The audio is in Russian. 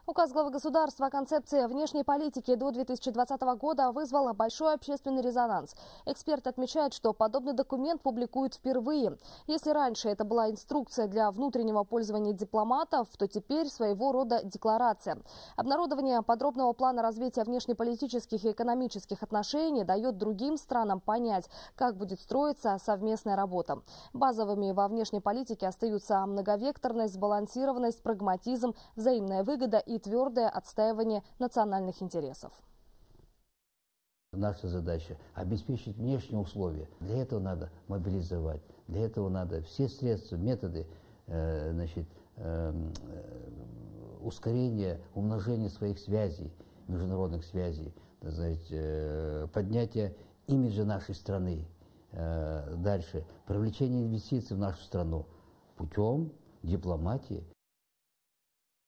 Указ главы государства о концепции внешней политики до 2020 года вызвал большой общественный резонанс. Эксперты отмечают, что подобный документ публикуют впервые. Если раньше это была инструкция для внутреннего пользования дипломатов, то теперь своего рода декларация. Обнародование подробного плана развития внешнеполитических и экономических отношений дает другим странам понять, как будет строиться совместная работа. Базовыми во внешней политике остаются многовекторность, сбалансированность, прагматизм, взаимная выгода и твердое отстаивание национальных интересов. Наша задача – обеспечить внешние условия. Для этого надо мобилизовать, для этого надо все средства, методы, ускорения, умножения своих связей, международных связей, поднятие имиджа нашей страны, дальше привлечение инвестиций в нашу страну путем дипломатии.